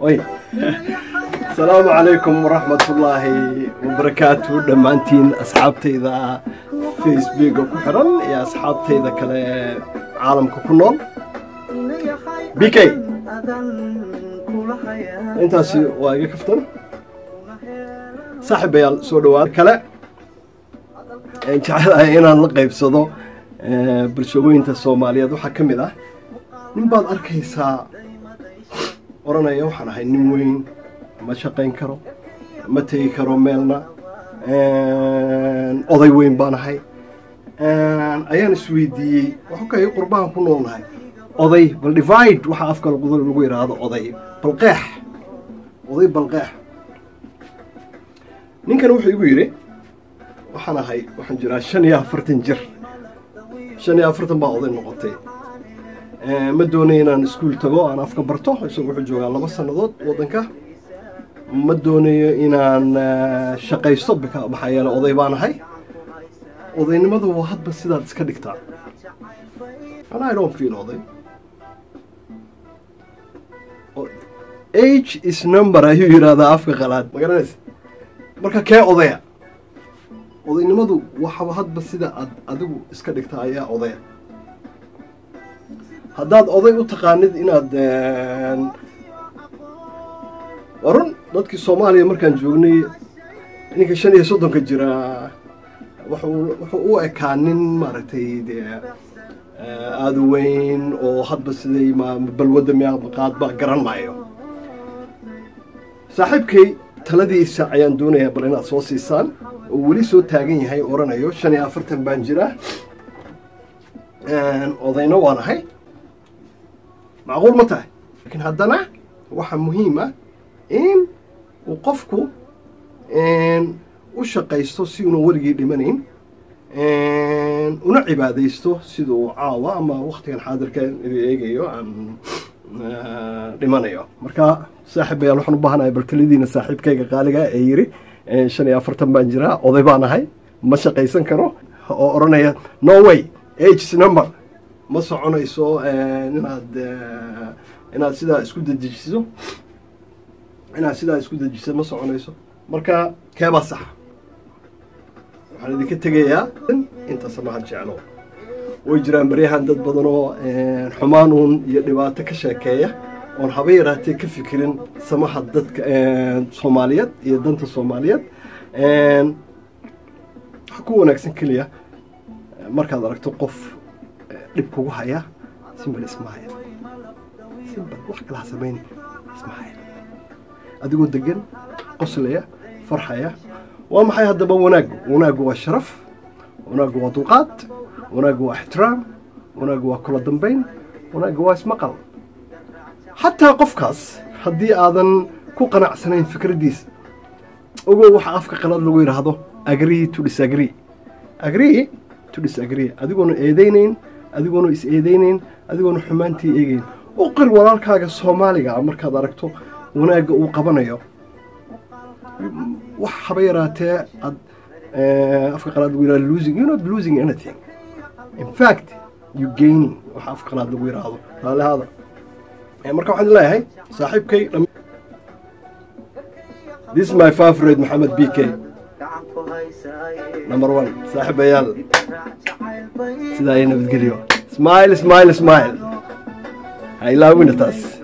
وي السلام عليكم ورحمة الله وبركاته. دمانتين أصحابتي إذا فيسبوك وكحرن يا أصحابتي إذا كلا عالم ككنون بيكي أنت سي واجي كفتن صاحب يال سودوات كلا أنت على هنا نلقي بصدو برشوين الصومالية دو حكم ذا من بعض أركيسا ورنا يوحنا هاي نموين ما شقين كرو ما تي كرو ميلنا أضي وين بانهاي أيان سويدي وحكا قربان كلهم هاي أضي بالديفايد وح أفكر القدر الوير هذا أضي بالقاح أضي بالقاح نين وحي يقولي وحنا هاي وحنجرا شنيا فرتن جر شنيا فرتن بعض النقطتين ما دوني إن سكول تجو أنا أفكر برتوح يسوي حجوا على بس النضوط وضنكه ما دوني إن شقي الصبك بحياة أضي بانهاي أضي نمذو واحد بس إذا تسكدكتها أنا I don't feel أضي age is number أيو يرادا أفكر غلط ما قرنس مركا كي أضيع أضي نمذو واحد بس إذا أدو تسكدكتها يا أضيع haddaad oday u taqaanid inaad waran dadkii Soomaaliya markaan joognay ninka 35 jira wuxuu u ekaanin maaragtay aad weyn oo hadba siday ma balwada miyaa qaad ba garan maayo saaxiibkay taladiisa ayaan doonayaa bal inaad soo siisaan oo wali soo taagan yahay oranayo 45 baan jira odayna waan ahay معقول متى لكن هذانا واحد مهمة إن وقفكو إن وشقيستو سيونو ورقي لمنين إن ونعب هذا يستو سيدو عاوة أما وقت كان حاضر كان يجيو عن لمنيو مركا صاحب يروح نبهنا بالكليدين صاحب كيك قالجا أيري شنو أفرتم بنجرا أضيبانا هاي ما شقيسن كرو أورنا no way age number ما soconayso inaad sidaa isku dajiso ma soconayso marka keeba sax waxaan idinka tagayaa inta samaha jeclo way jiraan bariyahan dad badan oo xumaanuun iyo dhibaato ka sheekeeya oon haba yaraatee ka fikirin samaha dadka Soomaaliyeed iyo danta Soomaaliyeed waxa ku wanaagsan kaliya markaad aragto qof dib kugu haya simple ismaaciil simple wax kala sameyn ismaaciil adigoo degan qoslaya farxaya waa maxay hadaba wanaag waa sharaf wanaag waa dulqaad wanaag waa ixtiraam wanaag waa kula dambeyn wanaag waa ismaqal hatta qofkaas hadii aadan ku qanacsanayn fikradiisa ogo waxa afka qalad lagu yiraahdo agree to disagree adigoona eedeynayn adigoona is eedeynayn adigoona xumaantii eegayn oo qir walaalkaaga Soomaaliga markaad aragto wanaaga uu qabanayo wax haba yaraatee afka qalaad lagu yiraahdo losing you're not losing anything in fact you gaining wax afka qalaad lagu yiraahdo hada marka waxaan leeyahay saaxiibkay this is my favorite Mohammed BK number 1 saaxiib ayaal sida ay nabadgeliyo smile I love you, Natas.